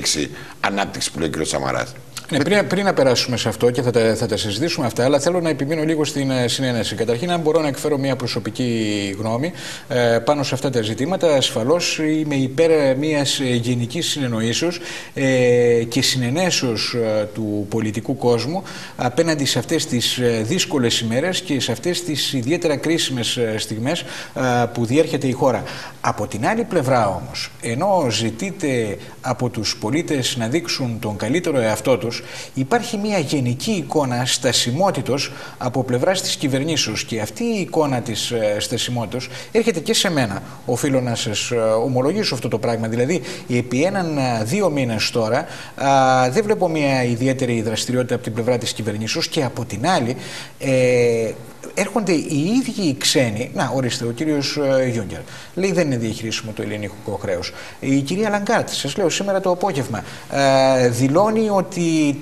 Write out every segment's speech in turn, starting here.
ανάπτυξη που λέει ο κ. Σαμαράς. Ναι, πριν να περάσουμε σε αυτό και θα τα συζητήσουμε αυτά, αλλά θέλω να επιμείνω λίγο στην συνένεση. Καταρχήν, αν μπορώ να εκφέρω μια προσωπική γνώμη πάνω σε αυτά τα ζητήματα, ασφαλώς είμαι υπέρ μιας γενικής συνεννοήσεως και συνενέσεως του πολιτικού κόσμου απέναντι σε αυτές τις δύσκολες ημέρες και σε αυτές τις ιδιαίτερα κρίσιμες στιγμές που διέρχεται η χώρα. Από την άλλη πλευρά όμως, ενώ ζητείται από τους πολίτες να δείξουν τον καλύτερο εαυτό τους, υπάρχει μια γενική εικόνα στασιμότητος από πλευράς της κυβερνήσεως και αυτή η εικόνα της στασιμότητος έρχεται και σε μένα. Οφείλω να σας ομολογήσω αυτό το πράγμα. Δηλαδή, επί 1-2 μήνες τώρα δεν βλέπω μια ιδιαίτερη δραστηριότητα από την πλευρά της κυβερνήσεως και από την άλλη έρχονται οι ίδιοι οι ξένοι. Να, ορίστε, ο κύριος Γιούγκερ λέει δεν είναι διαχειρίσιμο το ελληνικό χρέος. Η κυρία Λαγκάρτ, σας λέω σήμερα το απόγευμα, δηλώνει ότι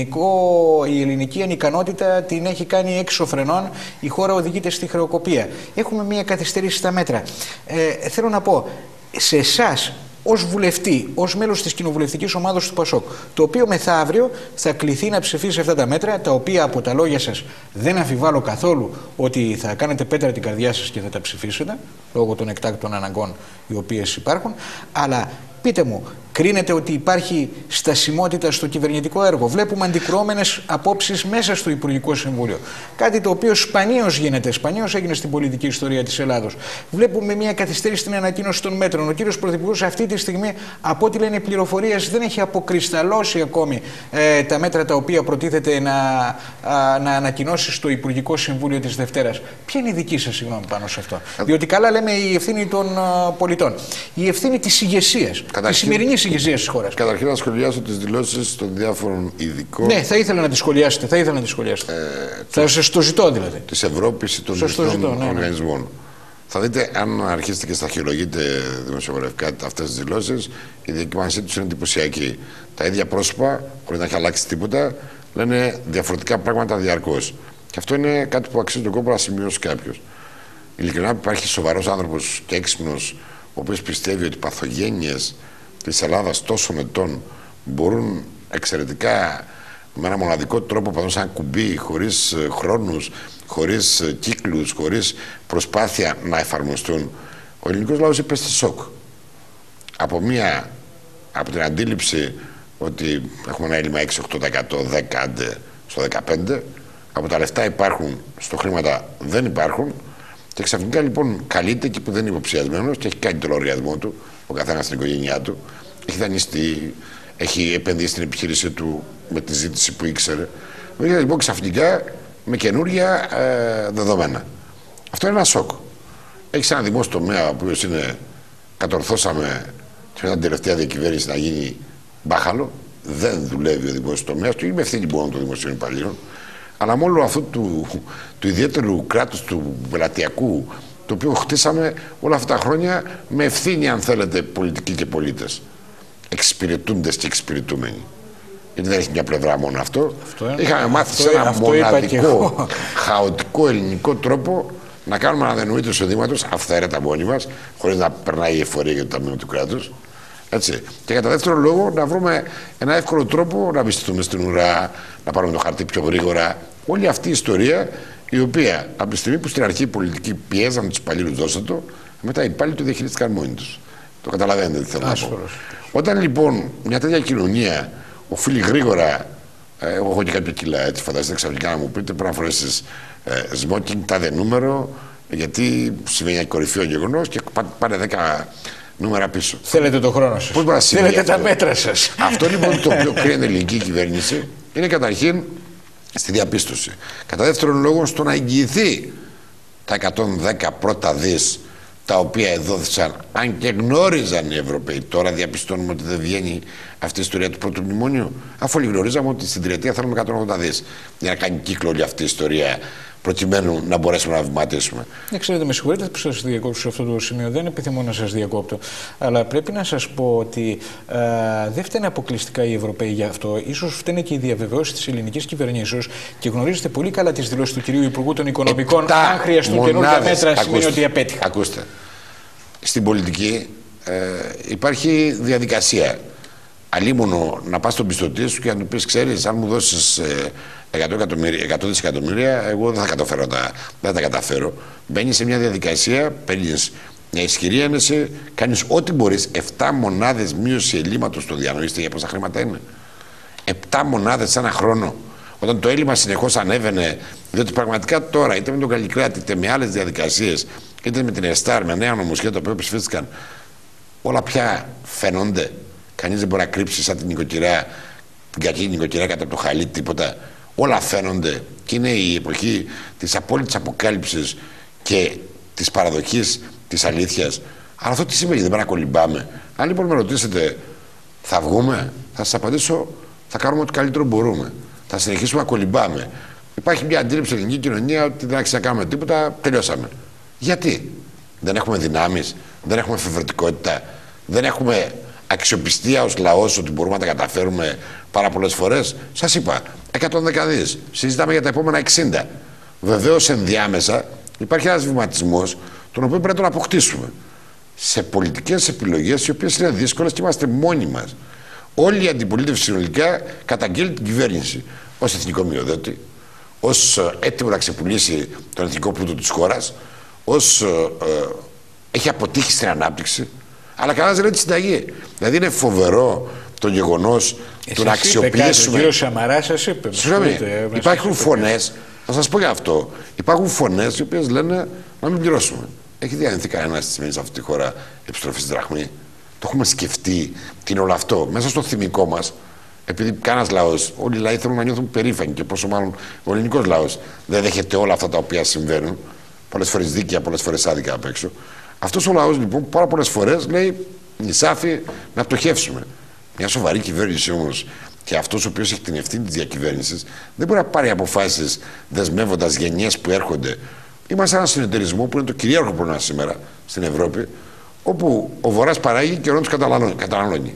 η ελληνική ανικανότητα την έχει κάνει έξω φρενών, η χώρα οδηγείται στη χρεοκοπία. Έχουμε μια καθυστέρηση στα μέτρα. Θέλω να πω, σε εσάς, ως βουλευτή, ως μέλος της κοινοβουλευτικής ομάδας του ΠΑΣΟΚ, το οποίο μεθαύριο θα κληθεί να ψηφίσει αυτά τα μέτρα, τα οποία από τα λόγια σας δεν αμφιβάλλω καθόλου ότι θα κάνετε πέτρα την καρδιά σας και θα τα ψηφίσετε, λόγω των εκτάκτων αναγκών οι οποίες υπάρχουν, αλλά πείτε μου, κρίνετε ότι υπάρχει στασιμότητα στο κυβερνητικό έργο? Βλέπουμε αντικρουόμενες απόψεις μέσα στο Υπουργικό Συμβούλιο. Κάτι το οποίο σπανίως γίνεται, σπανίως έγινε στην πολιτική ιστορία της Ελλάδος. Βλέπουμε μια καθυστέρηση στην ανακοίνωση των μέτρων. Ο κύριος Πρωθυπουργός αυτή τη στιγμή, από ό,τι λένε οι πληροφορίες, δεν έχει αποκρισταλώσει ακόμη τα μέτρα τα οποία προτίθεται να ανακοινώσει στο Υπουργικό Συμβούλιο της Δευτέρας. Ποια είναι η δική σας γνώμη πάνω σε αυτό? Διότι καλά λέμε η ευθύνη των πολιτών, η ευθύνη της ηγεσίας, της σημερινής ηγεσίας της χώρας. Καταρχήν να σχολιάσω τις δηλώσεις των διάφορων ειδικών. Ναι, θα ήθελα να τις σχολιάσετε. Θα σας το ζητώ δηλαδή. Της Ευρώπης ή των διεθνών οργανισμών. Θα δείτε, αν αρχίσετε και σταχυολογείτε δημοσιογραφικά αυτές τις δηλώσεις, η διακυμάνσή τους είναι εντυπωσιακή. Τα ίδια πρόσωπα, χωρίς να έχει αλλάξει τίποτα, λένε διαφορετικά πράγματα διαρκώς. Και αυτό είναι κάτι που αξίζει τον κόπο να σημειώσει κάποιος. Ειλικρινά, υπάρχει σοβαρός άνθρωπος και έξυπνος, ο οποίος πιστεύει ότι οι παθογένειες της Ελλάδας τόσων ετών μπορούν εξαιρετικά με ένα μοναδικό τρόπο, πάνω σαν κουμπί, χωρίς χρόνους, χωρίς κύκλους, χωρίς προσπάθεια να εφαρμοστούν. Ο ελληνικός λαός υπέστη σοκ από την αντίληψη ότι έχουμε ένα έλλειμμα 6-8%, 10% στο 15%, από τα λεφτά υπάρχουν, στο χρήματα δεν υπάρχουν, και ξαφνικά λοιπόν καλείται εκεί που δεν είναι υποψιασμένος και έχει κάνει το λογαριασμό του, ο καθένας στην οικογένειά του, έχει δανειστεί, έχει επενδύσει στην επιχείρησή του με τη ζήτηση που ήξερε. Βγαίνει λοιπόν ξαφνικά με καινούργια δεδομένα. Αυτό είναι ένα σοκ. Έχει ένα δημόσιο τομέα, ο οποίος είναι, κατορθώσαμε την τελευταία διακυβέρνηση να γίνει μπάχαλο. Δεν δουλεύει ο δημόσιος τομέας του, είναι ευθύνη μόνο των δημοσίων υπαλλήλων. Αλλά με όλο αυτού του ιδιαίτερου κράτους, του πελατειακού, το οποίο χτίσαμε όλα αυτά τα χρόνια με ευθύνη, αν θέλετε, πολιτικοί και πολίτες. Εξυπηρετούντες και εξυπηρετούμενοι. Γιατί δεν έχει μια πλευρά μόνο αυτό. Είχαμε μάθει σε ένα μοναδικό, χαοτικό ελληνικό τρόπο να κάνουμε αναδενοή του εισοδήματος αυθαίρετα μόνοι μας, χωρίς να περνάει η εφορία για το Ταμείο του Κράτους. Έτσι. Και κατά δεύτερο λόγο, να βρούμε ένα εύκολο τρόπο να βυθιστούμε στην ουρά, να πάρουμε το χαρτί πιο γρήγορα. Όλη αυτή η ιστορία, η οποία από τη στιγμή που στην αρχή οι πολιτικοί πιέζαν τους υπαλλήλους, δώστε το, μετά οι υπάλληλοι το διαχειρίστηκαν μόνοι τους. Το καταλαβαίνετε τι θέλω να πω. Όταν λοιπόν μια τέτοια κοινωνία οφείλει γρήγορα, εγώ έχω και κάποια κιλά, έτσι φανταστείτε ξαφνικά να μου πείτε πρέπει να φορέσεις smoking, τάδε νούμερο, γιατί συμβαίνει ένα κορυφαίο γεγονός και πάρε 10 νούμερα πίσω. Θέλετε το χρόνο σας. Πώς μπορεί να συμβεί Θέλετε αυτό? τα μέτρα σας. Αυτό λοιπόν το οποίο κρίνει η ελληνική κυβέρνηση είναι καταρχήν στη διαπίστωση. Κατά δεύτερον λόγο, στο να εγγυηθεί τα 110 πρώτα δις τα οποία εδόθησαν, αν και γνώριζαν οι Ευρωπαίοι. Τώρα διαπιστώνουμε ότι δεν βγαίνει αυτή η ιστορία του πρώτου μνημονίου. Αφού όλοι γνωρίζαμε ότι στην τριετία θέλουμε 180 δις για να κάνει κύκλο όλη αυτή η ιστορία, προκειμένου να μπορέσουμε να βηματίσουμε. Ξέρετε, με συγχωρείτε που σας διακόψω σε αυτό το σημείο, δεν επιθυμώ να σας διακόπτω. Αλλά πρέπει να σας πω ότι δεν φταίνε αποκλειστικά οι Ευρωπαίοι για αυτό. Ίσως φταίνε και οι διαβεβαιώσεις της ελληνικής κυβερνήσεως και γνωρίζετε πολύ καλά τις δηλώσεις του κυρίου Υπουργού των Οικονομικών. Αν χρειαστούν καινούργια μέτρα, σημαίνει ότι απέτυχα. Ακούστε. Στην πολιτική υπάρχει διαδικασία. Αλίμονο να πας στον πιστωτή σου και να του πεις: ξέρεις, αν μου δώσεις 100 δισεκατομμύρια, εγώ δεν θα καταφέρω δεν θα τα καταφέρω. Μπαίνεις σε μια διαδικασία, παίρνεις μια ισχυρή ένεση, κάνεις ό,τι μπορείς. 7 μονάδες μείωση ελλείμματος το διανοείστε για πόσα χρήματα είναι. 7 μονάδες ένα χρόνο. Όταν το έλλειμμα συνεχώς ανέβαινε, διότι πραγματικά τώρα είτε με τον Καλλικράτη είτε με άλλες διαδικασίες, είτε με την ΕΣΤΑΡ, με νέα νομοσχέδια τα οποία ψηφίστηκαν, όλα πια φαίνονται. Κανείς δεν μπορεί να κρύψει σαν την νοικοκυρά, την κακή νοικοκυρά κατά το χαλί, τίποτα. Όλα φαίνονται και είναι η εποχή της απόλυτης αποκάλυψης και της παραδοχής της αλήθειας. Αλλά αυτό τι σημαίνει, δεν πρέπει να κολυμπάμε. Αν λοιπόν με ρωτήσετε, θα βγούμε, θα σας απαντήσω, θα κάνουμε ό,τι καλύτερο μπορούμε. Θα συνεχίσουμε να κολυμπάμε. Υπάρχει μια αντίληψη στην ελληνική κοινωνία ότι δεν άξιζε να κάνουμε τίποτα, τελειώσαμε. Γιατί? Δεν έχουμε δυνάμεις, δεν έχουμε εφευρετικότητα, δεν έχουμε αξιοπιστία ως λαός ότι μπορούμε να τα καταφέρουμε πάρα πολλές φορές. Σας είπα, 110 δις. Συζητάμε για τα επόμενα 60. Βεβαίως ενδιάμεσα υπάρχει ένας βηματισμός τον οποίο πρέπει να τον αποκτήσουμε. Σε πολιτικές επιλογές οι οποίες είναι δύσκολες και είμαστε μόνοι μας. Όλη η αντιπολίτευση συνολικά καταγγέλει την κυβέρνηση ως εθνικό μειοδότη, ως έτοιμο να ξεπουλήσει τον εθνικό πλούτο της χώρας, ως έχει αποτύχει στην ανάπτυξη. Αλλά κανένας δεν λέει τη συνταγή. Δηλαδή είναι φοβερό το γεγονός του να αξιοποιήσουμε. Ο κύριος Σαμαράς σας είπε. Συγγνώμη, υπάρχουν φωνές, θα σας πω για αυτό. Υπάρχουν φωνές οι οποίες λένε να μην πληρώσουμε. Έχει διανυθεί κανένα τι σημαίνει σε αυτή τη χώρα επιστροφή στη δραχμή? Το έχουμε σκεφτεί τι είναι όλο αυτό. Μέσα στο θυμικό μας, επειδή κανένας λαός, όλοι οι λαοί θέλουν να νιώθουν περήφανοι και πόσο μάλλον ο ελληνικός λαός δεν δέχεται όλα αυτά τα οποία συμβαίνουν. Πολλές φορές δίκαια, πολλές φορές άδικα απ' έξω. Αυτός ο λαός λοιπόν πάρα πολλές φορές λέει νησάφι να πτωχεύσουμε. Μια σοβαρή κυβέρνηση όμως και αυτός ο οποίος έχει την ευθύνη της διακυβέρνησης δεν μπορεί να πάρει αποφάσεις δεσμεύοντας γενιές που έρχονται. Είμαστε ένα συνεταιρισμό που είναι το κυρίαρχο πρόβλημα σήμερα στην Ευρώπη, όπου ο Βορράς παράγει και ο Νότος καταναλώνει.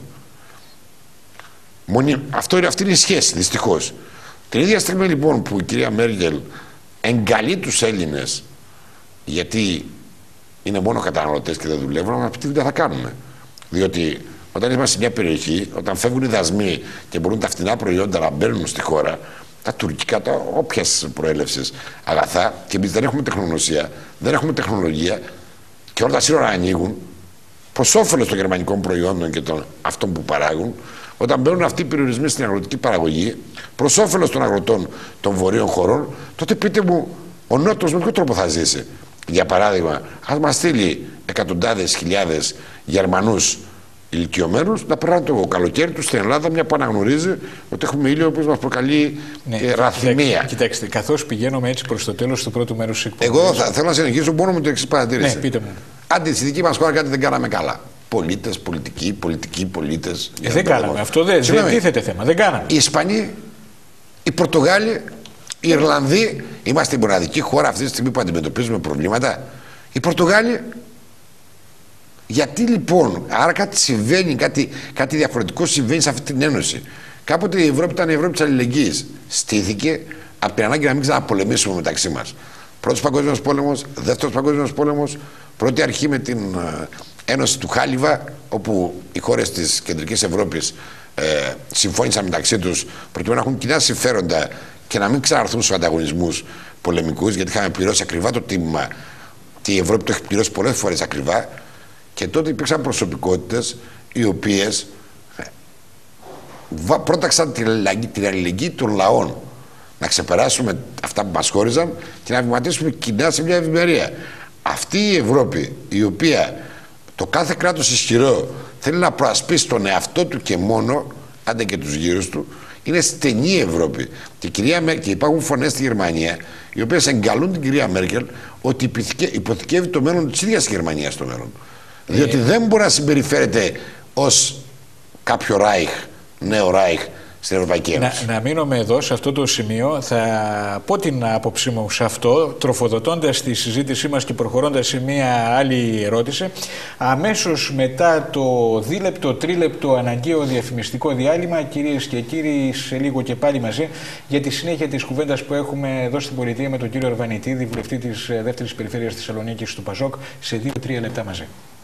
Αυτή είναι η σχέση, δυστυχώς. Την ίδια στιγμή λοιπόν που η κυρία Μέρκελ εγκαλεί τους Έλληνες γιατί είναι μόνο καταναλωτές και δεν δουλεύουν, να πει τι δουλειά θα κάνουμε. Διότι όταν είμαστε σε μια περιοχή, όταν φεύγουν οι δασμοί και μπορούν τα φτηνά προϊόντα να μπαίνουν στη χώρα, τα τουρκικά, τα όποιας προέλευσης αγαθά, και εμείς δεν έχουμε τεχνογνωσία, δεν έχουμε τεχνολογία και όλα τα σύνορα ανοίγουν προς όφελος των γερμανικών προϊόντων και των αυτών που παράγουν, όταν μπαίνουν αυτοί οι περιορισμοί στην αγροτική παραγωγή, προς όφελος των αγροτών των βορείων χωρών, τότε πείτε μου, ο Νότος με ποιο τρόπο θα ζήσει? Για παράδειγμα, ας μας στείλει εκατοντάδες χιλιάδες Γερμανούς ηλικιωμένους να περνάνε το καλοκαίρι τους στην Ελλάδα, μια που αναγνωρίζει ότι έχουμε ήλιο που μας προκαλεί ραθυμία. Κοιτάξτε, καθώς πηγαίνουμε έτσι προς το τέλος του πρώτου μέρους της εκπομπής. Εγώ θέλω να συνεχίσω μόνο με το εξής παρατήρηση. Ναι, πείτε μου. Άντε, στη δική μας χώρα κάτι δεν κάναμε καλά. Πολίτες, πολιτικοί πολίτες. Δεν κάναμε. Αυτό δεν τίθεται θέμα. Δεν κάναμε. Οι Ισπανοί, οι Πορτογάλοι, οι Ιρλανδοί, είμαστε η μοναδική χώρα αυτή τη στιγμή που αντιμετωπίζουμε προβλήματα. Οι Πορτογάλοι. Γιατί λοιπόν, άρα κάτι συμβαίνει, κάτι διαφορετικό συμβαίνει σε αυτή την ένωση. Κάποτε η Ευρώπη ήταν η Ευρώπη της αλληλεγγύης. Στήθηκε από την ανάγκη να μην ξαναπολεμήσουμε μεταξύ μας. Πρώτος Παγκόσμιος Πόλεμος, Δεύτερος Παγκόσμιος Πόλεμος, πρώτη αρχή με την Ένωση του Χάλιβα, όπου οι χώρες της Κεντρικής Ευρώπης συμφώνησαν μεταξύ τους προκειμένου να έχουν κοινά συμφέροντα και να μην ξαναρθούν στους ανταγωνισμούς πολεμικούς, γιατί είχαμε πληρώσει ακριβά το τίμημα και η Ευρώπη το έχει πληρώσει πολλές φορές ακριβά. Και τότε υπήρξαν προσωπικότητες οι οποίες πρόταξαν την αλληλεγγύη των λαών. Να ξεπεράσουμε αυτά που μας χώριζαν και να βηματίσουμε κοινά σε μια ευημερία. Αυτή η Ευρώπη, η οποία το κάθε κράτος ισχυρό θέλει να προασπίσει τον εαυτό του και μόνο, άντε και τους γύρους του, είναι στενή Ευρώπη. Και υπάρχουν φωνές στη Γερμανία, οι οποίες εγκαλούν την κυρία Μέρκελ ότι υποθηκεύει το μέλλον της ίδιας Γερμανίας στο μέλλον. Διότι δεν μπορεί να συμπεριφέρεται ως κάποιο Ράιχ, νέο Ράιχ στην Ευρωπαϊκή Ένωση. Να μείνουμε εδώ σε αυτό το σημείο. Θα πω την άποψή μου σε αυτό, τροφοδοτώντας τη συζήτησή μας και προχωρώντας σε μία άλλη ερώτηση. Αμέσως μετά το δίλεπτο-τρίλεπτο αναγκαίο διαφημιστικό διάλειμμα, κυρίες και κύριοι, σε λίγο και πάλι μαζί για τη συνέχεια της κουβέντας που έχουμε εδώ στην πολιτεία με τον κύριο Αρβανιτίδη, βουλευτή της δεύτερης περιφέρειας Θεσσαλονίκης του ΠΑΣΟΚ, σε 2-3 λεπτά μαζί.